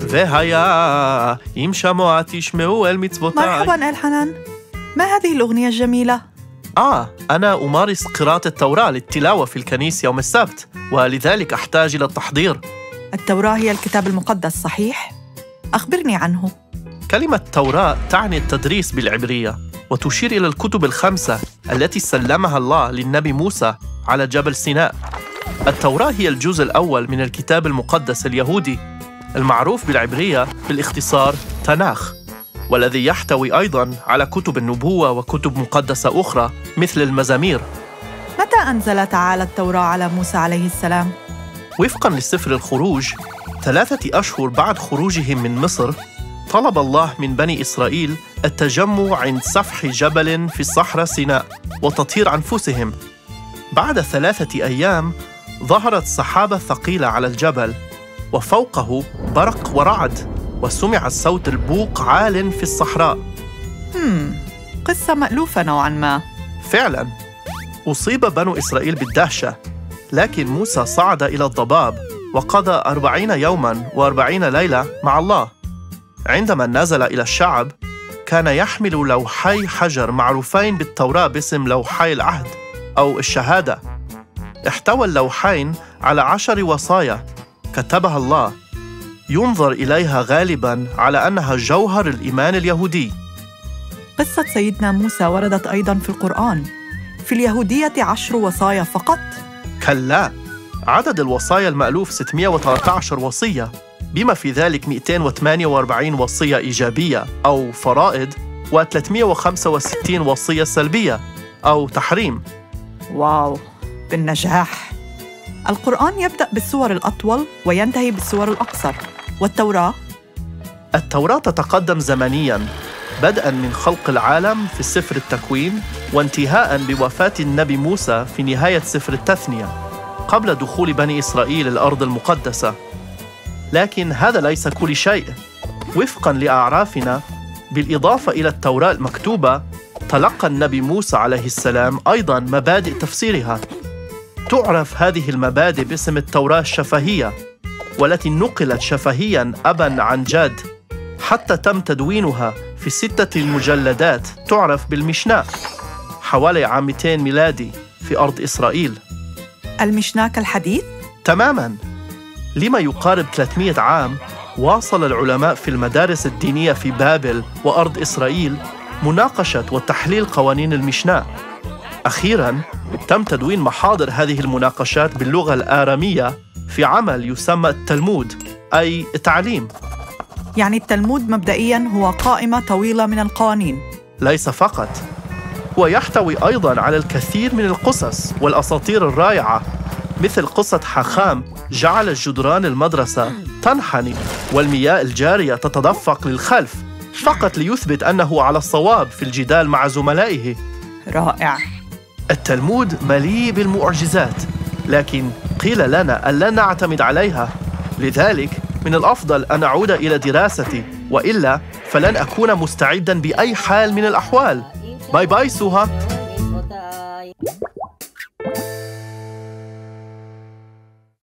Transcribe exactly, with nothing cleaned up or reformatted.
והיה אם שמוע תשמעו אל מצוותיי. مرحباً الحنان، ما هذه الأغنية الجميلة؟ آه أنا أمارس قراءة التوراة للتلاوة في الكنيسة يوم السبت، ولذلك أحتاج إلى التحضير. التوراة هي الكتاب المقدس صحيح؟ أخبرني عنه. كلمة توراة تعني التدريس بالعبرية، وتشير إلى الكتب الخمسة التي سلمها الله للنبي موسى على جبل سيناء. التوراة هي الجزء الأول من الكتاب المقدس اليهودي المعروف بالعبرية بالاختصار تناخ، والذي يحتوي أيضاً على كتب النبوة وكتب مقدسة أخرى مثل المزامير. متى أنزل تعالى التوراة على موسى عليه السلام؟ وفقاً لسفر الخروج، ثلاثة أشهر بعد خروجهم من مصر، طلب الله من بني إسرائيل التجمع عند سفح جبل في الصحراء سيناء وتطهير أنفسهم. بعد ثلاثة أيام ظهرت سحابة ثقيلة على الجبل، وفوقه برق ورعد، وسمع صوت البوق عال في الصحراء. هم، قصة مألوفة نوعاً ما. فعلاً، أصيب بنو إسرائيل بالدهشة، لكن موسى صعد إلى الضباب وقضى أربعين يوماً وأربعين ليلة مع الله. عندما نزل إلى الشعب، كان يحمل لوحي حجر معروفين بالتوراة باسم لوحي العهد أو الشهادة. احتوى اللوحين على عشر وصايا كتبها الله، ينظر إليها غالباً على أنها جوهر الإيمان اليهودي. قصة سيدنا موسى وردت أيضاً في القرآن. في اليهودية عشر وصايا فقط؟ كلا، عدد الوصايا المألوف ستمائة وثلاثة عشر وصية، بما في ذلك مئتين وثمانية وأربعين وصية إيجابية أو فرائض، وثلاثمائة وخمسة وستين وصية سلبية أو تحريم. واو، بالنجاح. القرآن يبدأ بالسور الأطول وينتهي بالسور الأقصر، والتوراة؟ التوراة تتقدم زمنياً، بدءاً من خلق العالم في سفر التكوين، وانتهاءً بوفاة النبي موسى في نهاية سفر التثنية قبل دخول بني إسرائيل الأرض المقدسة. لكن هذا ليس كل شيء. وفقاً لأعرافنا، بالإضافة إلى التوراة المكتوبة، تلقى النبي موسى عليه السلام أيضاً مبادئ تفسيرها. تعرف هذه المبادئ باسم التوراة الشفهية، والتي نقلت شفهياً أباً عن جد حتى تم تدوينها في ستة مجلدات تعرف بالمشناة حوالي عام مئتين ميلادي في أرض إسرائيل. المشناة كالحديث؟ تماماً. لما يقارب ثلاثمائة عام، واصل العلماء في المدارس الدينية في بابل وأرض إسرائيل مناقشة وتحليل قوانين المشناة. أخيراً تم تدوين محاضر هذه المناقشات باللغة الآرامية في عمل يسمى التلمود، أي التعليم. يعني التلمود مبدئياً هو قائمة طويلة من القوانين. ليس فقط، هو يحتوي أيضاً على الكثير من القصص والأساطير الرائعة، مثل قصة حخام جعل جدران المدرسة تنحني والمياه الجارية تتدفق للخلف فقط ليثبت أنه على الصواب في الجدال مع زملائه. رائع. التلمود مليء بالمعجزات، لكن قيل لنا ألا نعتمد عليها، لذلك من الأفضل أن أعود إلى دراستي، وإلا فلن أكون مستعداً بأي حال من الأحوال. باي باي سوها.